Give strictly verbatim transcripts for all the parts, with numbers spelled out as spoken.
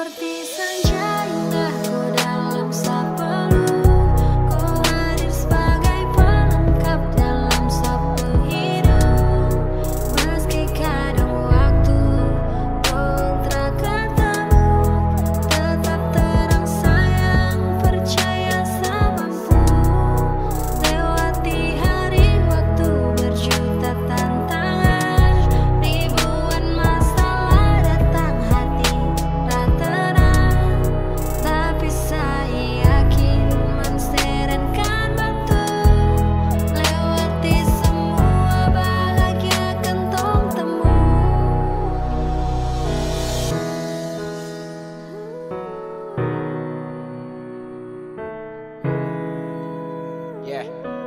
Seperti senja indahku dalam sapelu, kau hadir sebagai pelengkap dalam sapu hidup. Meski kadang waktu kau tak ketemu, tetap terang sayang, percaya semampu. Lewati hari waktu berjuta tantangan, ribuan masalah datang hati tak tenang. Tapi saya yakin menserenkan batu. Lewati semua bahagia kentong temu. Yeah.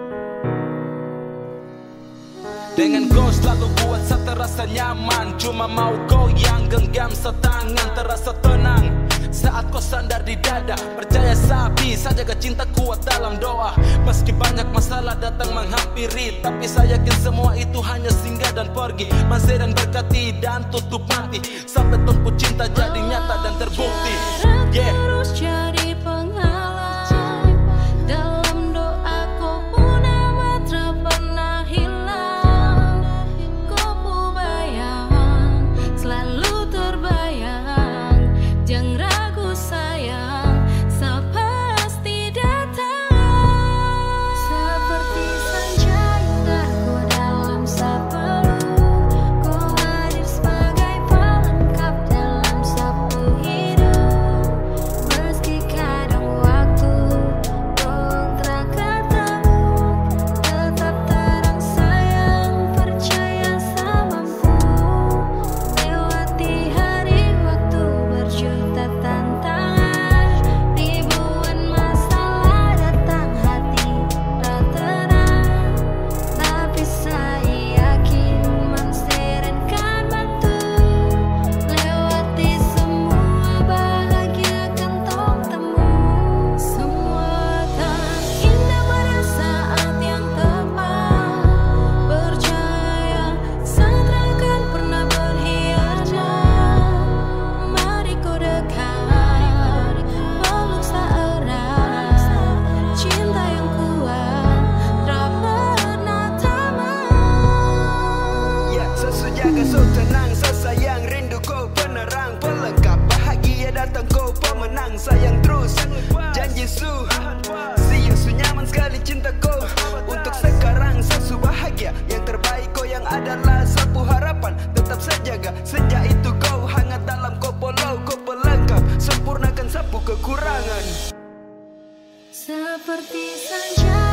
Dengan kau selalu buat saya terasa nyaman. Cuma mau kau yang genggam setangan, terasa tenang saat kau sandar di dada. Percaya sabi saja ke cinta kuat dalam doa. Meski banyak masalah datang menghampiri, tapi saya yakin semua itu hanya singgah dan pergi. Masih dan berkati dan tutup mati sampai tumpu cinta jadi nyata dan terbukti. Yeah. Terus jadi penghalang dalam doaku pun amat tak pernah hilang. Kau pun bayang selalu terbayang. Jangan ragu sayang, saya pasti datang. Seperti senja indahku dalam sapelu, kau hadir sebagai pelengkap dalam sapu hidup. Meski kadang waktu kau tak ketemu, tetap terang sayang, percaya semampu. Lewati hari waktu berjuta tantangan, ribuan masalah datang hati tak tenang. Tapi saya yakin menserenkan batu. Lewati semua bahagia kentong temu. Semua akan indah pada saat yang tepat. Percaya sang akan pernah berkhianat. Mari kau dekat, peluk seerat. Cinta yang kuat tak pernah tamat. Ya, sesujaga so tenang, sesayang rindu kau penerang, pelengkap bahagia datang kau pemenang. Sayang terus, janji su, see you, su nyaman sekali cinta kau. Untuk sekarang sesu bahagia, yang terbaik kau yang adalah sapu harapan. Tetap sejaga, sejak itu kau hangat dalam kau polau, kau pelengkap, sempurnakan sapu kekurangan. Seperti senja